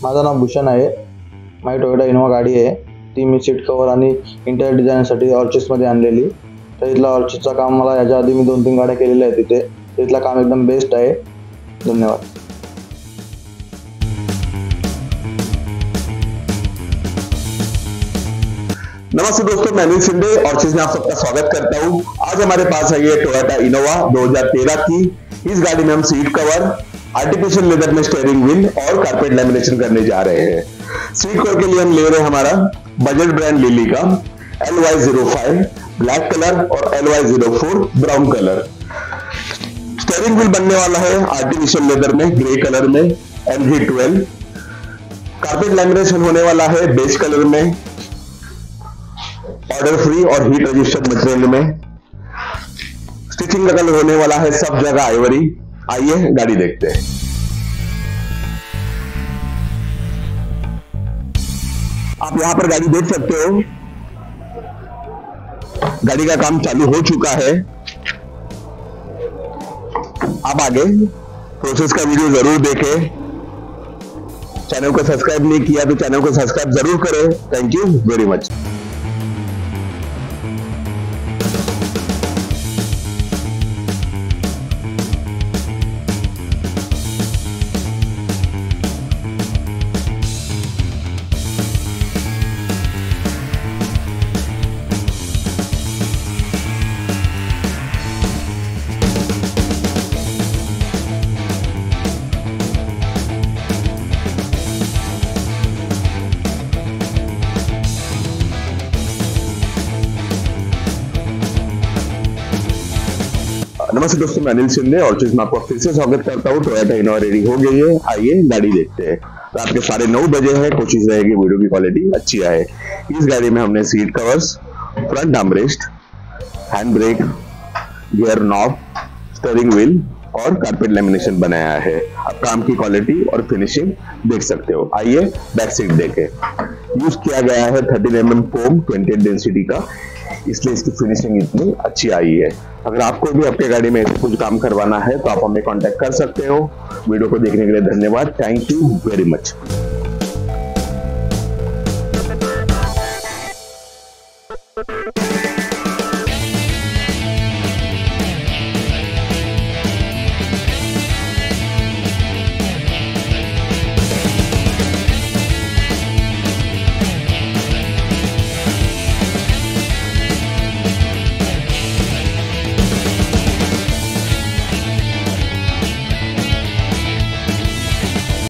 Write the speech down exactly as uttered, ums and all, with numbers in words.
माझं नाव भूषण आहे. माझी टोयोटा इनोवा गाडी आहे. ती मी सीट कव्हर आणि इंटेरियर डिझाईनसाठी ऑर्चिड्समध्ये आणलेली. तर इथला ऑर्चिडचं काम मला याच्या आधी मी दोन तीन गाड्या केलेल्या आहेत तिथे. इथलं काम एकदम बेस्ट आहे. धन्यवाद. नमस्ते दोस्तों, मैं अनिल शिंदे ऑर्चिड्स में आप सबका स्वागत करता हूं। आज हमारे पास है ये टोयोटा इनोवा दो हज़ार तेरह की। इस गाड़ी में हम सीट कवर, आर्टिफिशियल लेदर में स्टीयरिंग व्हील और कारपेट लैमिनेशन करने जा रहे हैं। सीट कवर के लिए हम ले रहे हैं हमारा बजट ब्रांड लिली का L Y zero five black colour और L Y zero four brown colour. Steering wheel बनने वाला है आर्टिफिशियल लेदर में ग्रे कलर में M G twelve. Carpet lamination होने वाला है बेज कलर में ऑर्डर फ्री और हीट रेजिस्टेंट मटेरियल में। स्टिचिंग का कलर होने वाला है सब जगह आइवरी। आइए गाड़ी देखते हैं। आप यहां पर गाड़ी देख सकते हो, गाड़ी का काम चालू हो चुका है। आप आगे प्रोसेस का वीडियो जरूर देखें। चैनल को सब्सक्राइब नहीं किया तो चैनल को सब्सक्राइब जरूर करें। Thank you very much. नमस्ते दोस्तों, मैं अनिल शिंदे ऑर्चिड्स में आपका फिर से स्वागत करता हूँ। टोयोटा इनोवा रेडी हो गई है। आइए गाड़ी देखते हैं। रात के साढ़े नौ बजे है। कोशिश रहेगी वीडियो की क्वालिटी अच्छी आए। इस गाड़ी में हमने seat covers, front armrest, hand brake, gear knob, steering wheel और कारपेट लैमिनेशन बनाया है। अब काम की क्वालिटी और फिनिशिंग देख सकते हो। आइए बैक सीट देखें। यूज किया गया है thirteen M M foam twenty density का, इसलिए इसकी फिनिशिंग इतनी अच्छी आई है। अगर आपको भी आपके गाड़ी में ऐसे कुछ काम करवाना है तो आप हमें कांटेक्ट कर सकते हो। वीडियो को देखने के लिए धन्यवाद। Thank you very much.